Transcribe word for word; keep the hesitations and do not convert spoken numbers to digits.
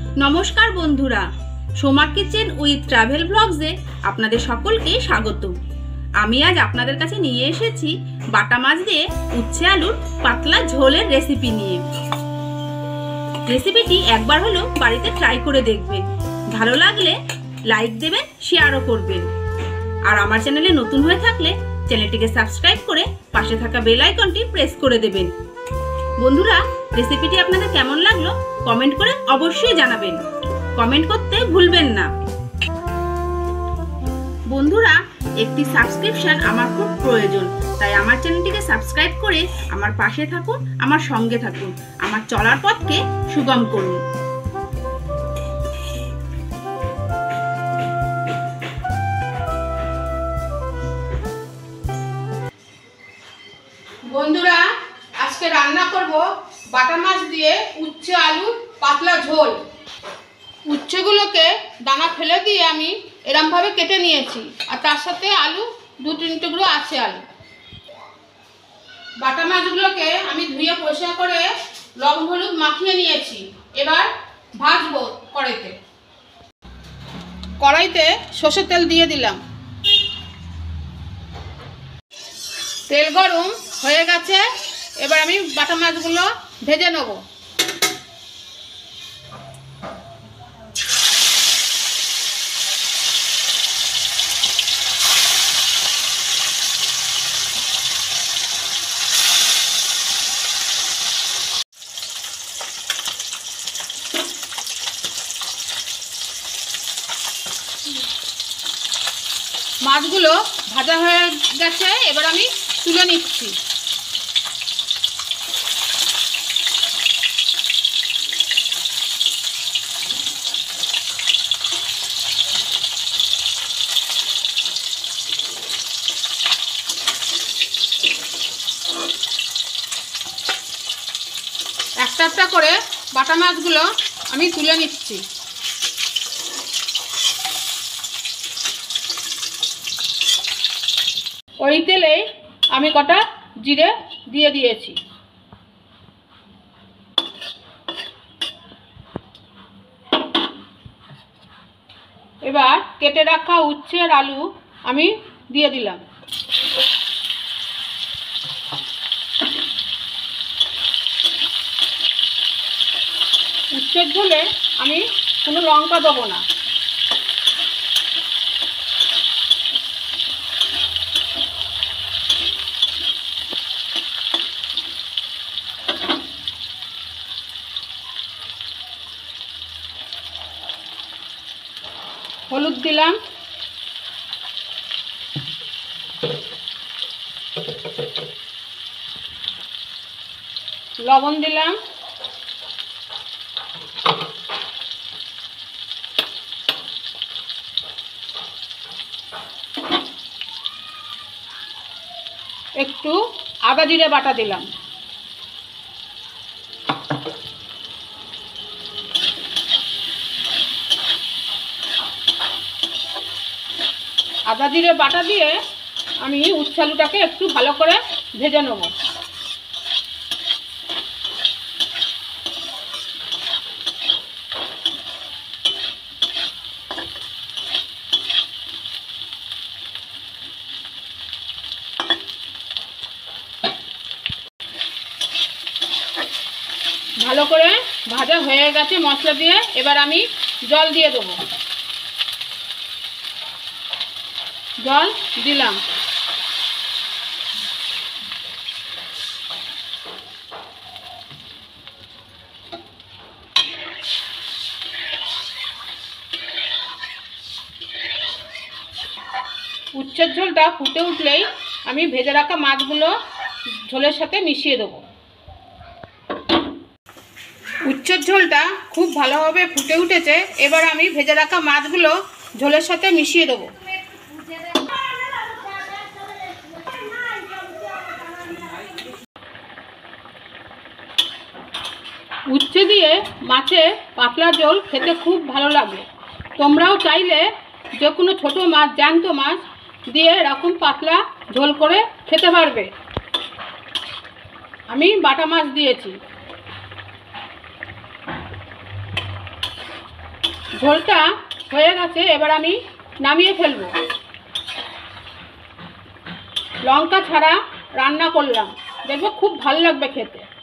নমস্কার বন্ধুরা, Soma kitchen with travel ব্লগসে আপনাদের সকলকে স্বাগত। আমি আজ আপনাদের কাছে নিয়ে এসেছি বাটা মাছ দিয়ে উচ্ছে আলুর পাতলা ঝোলের রেসিপি নিয়ে। রেসিপিটি একবার হলো বাড়িতে ট্রাই করে দেখবেন, ভালো লাগলে লাইক দেবেন, শেয়ারও করবেন। আর আমার চ্যানেলে নতুন হয়ে থাকলে চ্যানেলটিকে সাবস্ক্রাইব করে পাশে থাকা বেল আইকনটি প্রেস করে দেবেন। বন্ধুরা, রেসিপিটি আপনাদের কেমন লাগলো কমেন্ট করে অবশ্যই জানাবেন, কমেন্ট করতে ভুলবেন না। বন্ধুরা, একটি সাবস্ক্রিপশন আমার খুব প্রয়োজন, তাই আমার চ্যানেলটিকে সাবস্ক্রাইব করে আমার পাশে থাকুন, আমার সঙ্গে থাকুন, আমার চলার পথকে সুগম করুন। বন্ধুরা, আজকে রান্না করব বাটা মাছ দিয়ে উচ্ছে আলুর পাতলা ঝোল। উচ্ছেগুলোকে দানা ফেলে দিয়ে আমি এরমভাবে কেটে নিয়েছি, আর তার সাথে আলু দু তিন টুকরো আছে আলু। বাটা মাছগুলোকে আমি ধুয়ে পরিষ্কার করে লবণ হলুদ মাখিয়ে নিয়েছি। এবার ভাজবো কড়াইতে। কড়াইতে সর্ষের তেল দিয়ে দিলাম। তেল গরম হয়ে গেছে, এবার আমি বাটা মাছগুলো ভেজে নেব। মাছগুলো ভাজা হয়ে গেছে, এবার আমি তুলে নিচ্ছি। একটা একটা করে বাটা মাছগুলো আমি তুলে নিচ্ছি। ওই তেলে আমি কটা জিরে দিয়ে দিয়েছি। এবার কেটে রাখা উচ্ছে আর আলু আমি দিয়ে দিলাম। উচ্ছের ঝোলে আমি কোনো লঙ্কা দেবো না। হলুদ দিলাম, লবণ দিলাম, একটু আদা জিরে বাটা দিলাম। আদা জিরে বাটা দিয়ে আমি উচ্ছে আলুটাকে একটু ভালো করে ভেজে নেব। ভালো করে ভাজা হয়ে গেছে মশলা দিয়ে, এবার আমি জল দিয়ে দেবো। জল দিলাম। উচ্ছের ঝোলটা ফুটে উঠলেই আমি ভেজে রাখা মাছগুলো ঝোলের সাথে মিশিয়ে দেবো। উচ্ছের ঝোলটা খুব ভালোভাবে ফুটে উঠেছে, এবার আমি ভেজে রাখা মাছগুলো ঝোলের সাথে মিশিয়ে দেবো। উচ্ছে দিয়ে মাছের পাতলা ঝোল খেতে খুব ভালো লাগে। তোমরাও চাইলে যে কোনো ছোটো মাছ, জ্যান্ত মাছ দিয়ে এরকম পাতলা ঝোল করে খেতে পারবে। আমি বাটা মাছ দিয়েছি। ঝোলটা হয়ে গেছে, এবার আমি নামিয়ে ফেলবো। লঙ্কা ছাড়া রান্না করলাম, দেখবো খুব ভালো লাগবে খেতে।